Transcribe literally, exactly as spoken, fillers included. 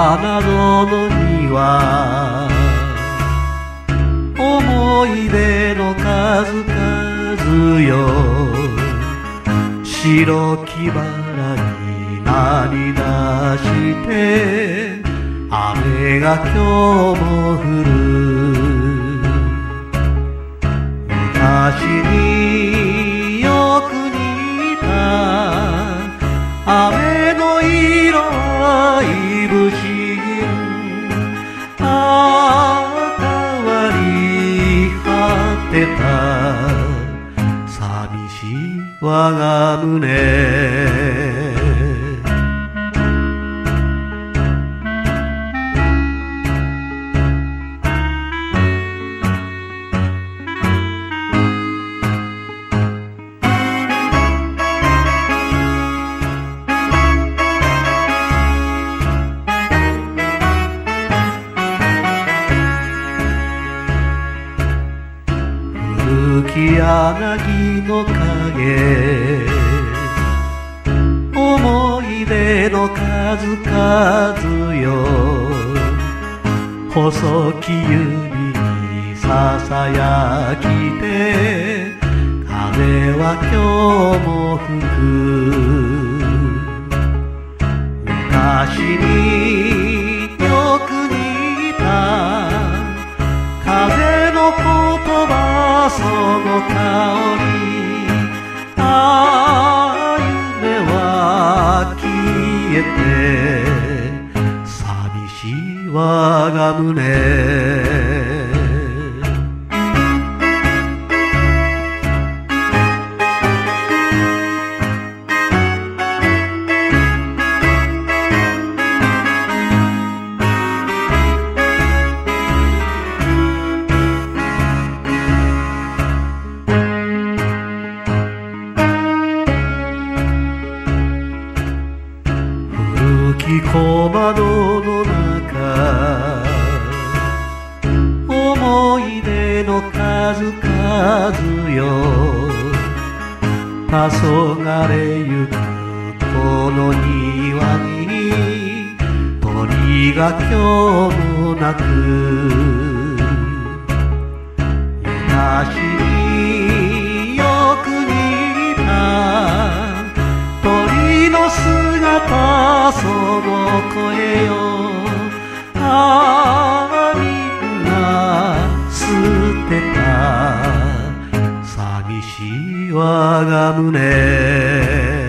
花園には思い出の数々よ、白きバラに涙して雨が今日も降る。昔によく似た雨の色はいぶし銀、あ変わり果てた寂しい我が胸。古き柳の影、思い出の数々よ、細き指にささやきて風は今日も吹く。昔によく似た風の言葉、その香り、ああ夢は消えて寂しい我が胸。古き小窓の中、思い出の数々よ、黄昏ゆくこの庭に鳥が今日も鳴く。昔によく似た鳥の姿、その声よ、ああみんな捨てた寂しい我が胸。